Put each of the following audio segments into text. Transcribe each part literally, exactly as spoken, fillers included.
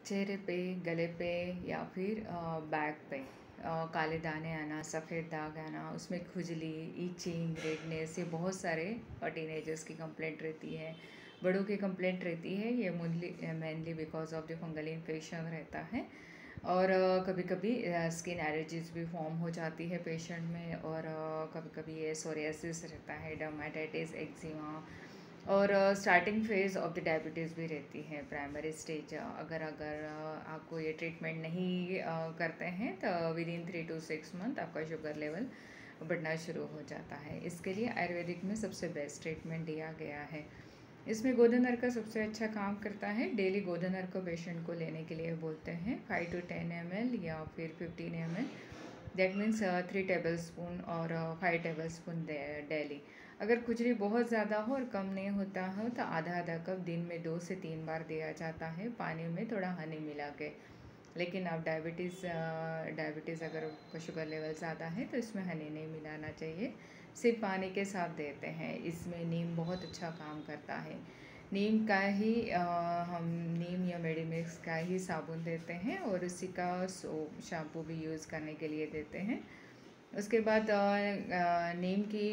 चेहरे पे, गले पे या फिर बैक पे अ, काले दाने आना, सफ़ेद दाग आना, उसमें खुजली, ईचिंग, रेडनेस, ये बहुत सारे टीनेजर्स की कंप्लेंट रहती है। बड़ों की कंप्लेंट रहती है, ये mainly mainly because of the fungal infection रहता है। और कभी कभी स्किन एलर्जीज भी फॉर्म हो जाती है पेशेंट में, और कभी कभी ये सोरियासिस रहता है, डर्माटाइटिस, एक्जिमा, और starting phase of the diabetes भी रहती है। प्राइमरी स्टेज अगर अगर uh, आपको ये ट्रीटमेंट नहीं uh, करते हैं तो within three to six month आपका शुगर लेवल बढ़ना शुरू हो जाता है। इसके लिए आयुर्वेदिक में सबसे बेस्ट ट्रीटमेंट दिया गया है। इसमें गोधन अर्क सबसे अच्छा काम करता है। डेली गोधन अर्क पेशेंट को लेने के लिए बोलते हैं, five to ten M L या फिर fifteen M L. That means three tablespoon और फाइव टेबल स्पून डेली। अगर खुजली बहुत ज़्यादा हो और कम नहीं होता हो तो आधा आधा कप दिन में दो से तीन बार दिया जाता है, पानी में थोड़ा हनी मिला के। लेकिन अब डायबिटीज़ डायबिटीज़ अगर शुगर लेवल ज़्यादा है तो इसमें हनी नहीं मिलाना चाहिए, सिर्फ पानी के साथ देते हैं। इसमें नीम बहुत अच्छा काम करता है। नीम का ही आ, हम नीम या मेडिमिक्स का ही साबुन देते हैं और उसी का सोप शैम्पू भी यूज़ करने के लिए देते हैं। उसके बाद नीम की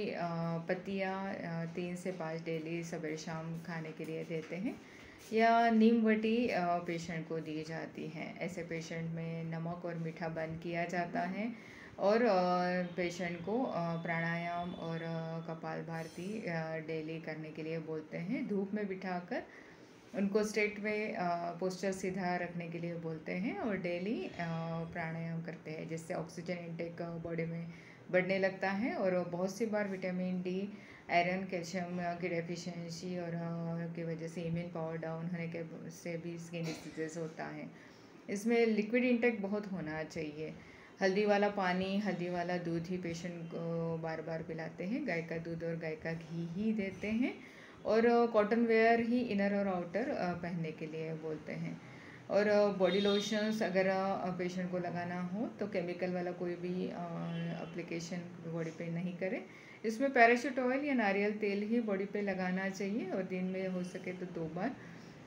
पत्तियाँ तीन से पाँच डेली सवेरे शाम खाने के लिए देते हैं, या नीम वटी पेशेंट को दी जाती है। ऐसे पेशेंट में नमक और मीठा बंद किया जाता है, और पेशेंट को प्राणायाम और कपालभाति डेली करने के लिए बोलते हैं। धूप में बिठाकर उनको स्ट्रेट में पोस्चर सीधा रखने के लिए बोलते हैं, और डेली प्राणायाम करते हैं, जिससे ऑक्सीजन इनटेक बॉडी में बढ़ने लगता है। और बहुत सी बार विटामिन डी, आयरन, कैल्शियम की डेफिशिएंसी और की वजह से इम्यून पावर डाउन होने के से भी स्किन डिसीजेस होता है। इसमें लिक्विड इंटेक बहुत होना चाहिए। हल्दी वाला पानी, हल्दी वाला दूध ही पेशेंट को बार बार पिलाते हैं। गाय का दूध और गाय का घी ही देते हैं, और कॉटन वेयर ही इनर और आउटर पहनने के लिए बोलते हैं। और बॉडी लोशंस अगर पेशेंट को लगाना हो तो केमिकल वाला कोई भी एप्लीकेशन बॉडी पे नहीं करें। इसमें पैराशूट ऑयल या नारियल तेल ही बॉडी पे लगाना चाहिए, और दिन में हो सके तो दो बार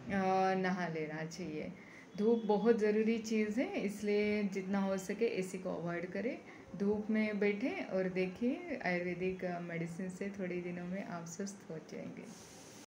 नहा लेना चाहिए। धूप बहुत ज़रूरी चीज़ है, इसलिए जितना हो सके एसी को अवॉइड करें। धूप में बैठें और देखिए, आयुर्वेदिक मेडिसिन से थोड़े दिनों में आप स्वस्थ हो जाएंगे।